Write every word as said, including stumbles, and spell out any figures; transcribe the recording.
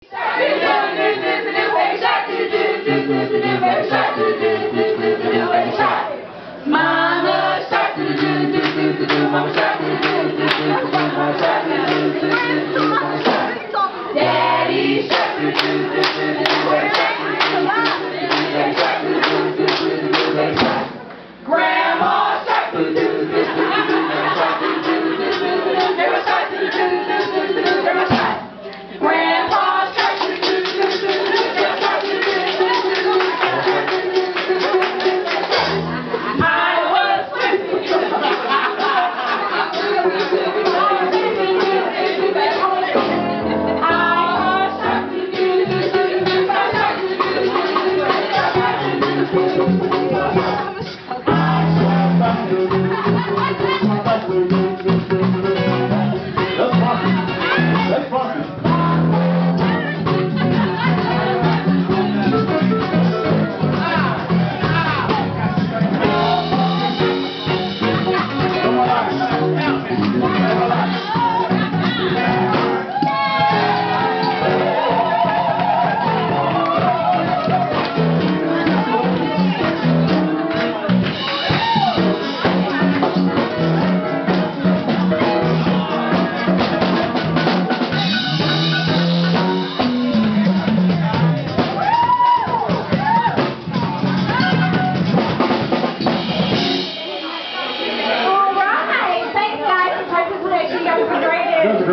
Mama shark, do do do do do do do. Mama shark, do do do do do. Mama shark, do do do do do. Mama shark. Daddy shark, do do do do do. Daddy shark, do do do do.